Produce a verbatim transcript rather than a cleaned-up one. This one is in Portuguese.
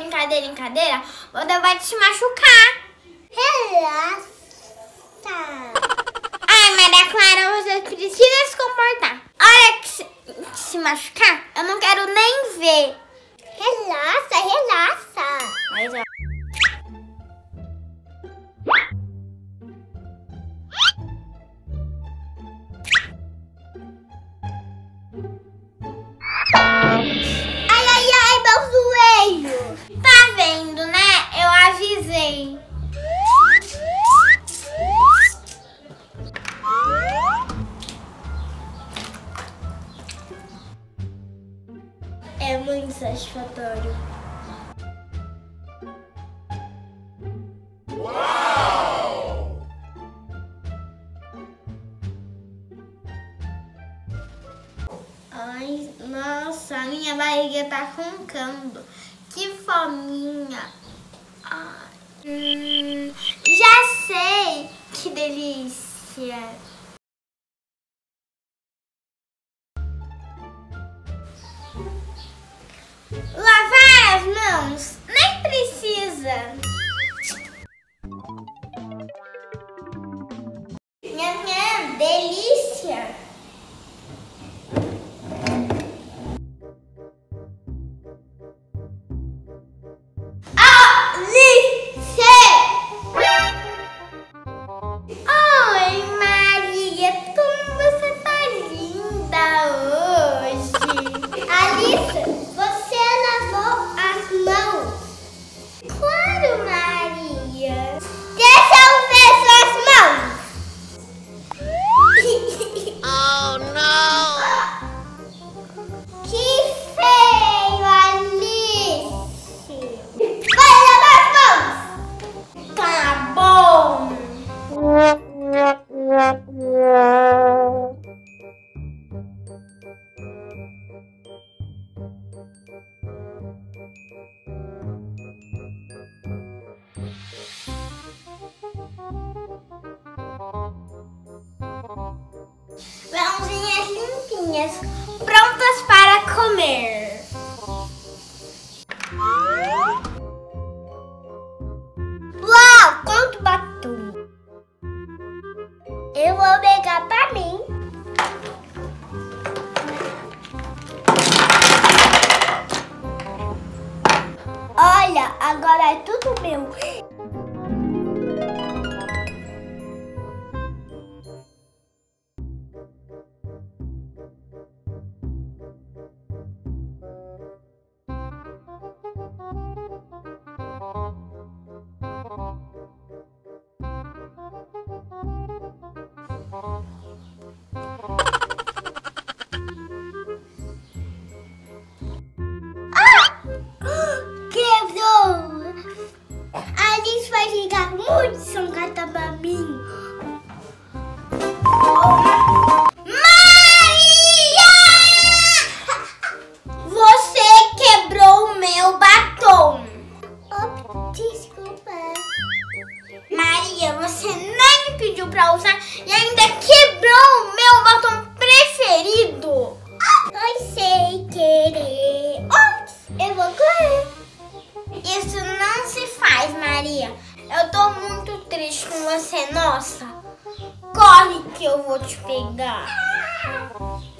brincadeira em cadeira, você vai te machucar. Relaxa. Ai, Maria Clara, você precisa se comportar. Olha que se, que se machucar, eu não quero nem ver. Relaxa, relaxa. Mas, ó. Ai, ai, ai, meu joelho. Tá vendo, né? Eu avisei. É muito satisfatório. Uau! Ai, nossa, a minha barriga tá roncando. Que fominha. Ai. Hum, já sei. Que delícia. Lavar as mãos? Nem precisa. Nham, nham, delícia. Oi, Maria, como você tá linda hoje. Alice, você lavou as mãos? Claro, Maria. Deixa eu ver suas mãos. Oh, não! Que feio, Alice. Vai lavar as mãos. Tá bom. Mãozinhas limpinhas, prontas para comer. Uau, quanto batom. Eu vou pegar pra mim. Olha, agora é tudo meu. Quebrou! A Alice vai ficar muito sangada pra mim. Maria! Você quebrou o meu batom. Oh, desculpa. Maria, você nem me pediu pra usar e ainda quebrou o meu batom preferido. Foi sem querer. Ops, eu vou correr. Isso não se faz, Maria. Eu tô muito triste com você, nossa. Corre que eu vou te pegar.